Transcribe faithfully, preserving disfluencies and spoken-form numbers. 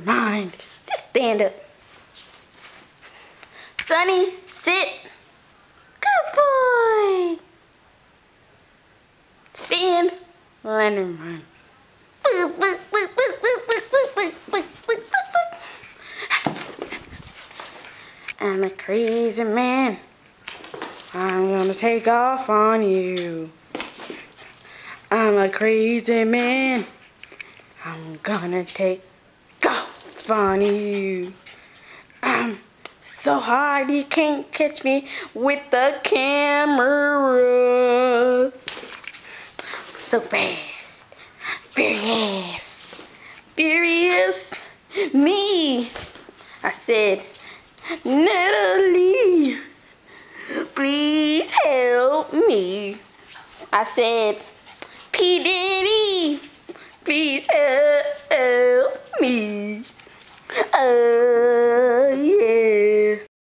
mind. Just stand up. Sonnie, sit. Good boy. Stand. Let him run. I'm a crazy man. I'm gonna take off on you. I'm a crazy man. I'm gonna take off on you. I'm so hard you can't catch me with the camera. So fast, furious, furious. Me. I said, Natalie, please help me. I said, P. Diddy, please help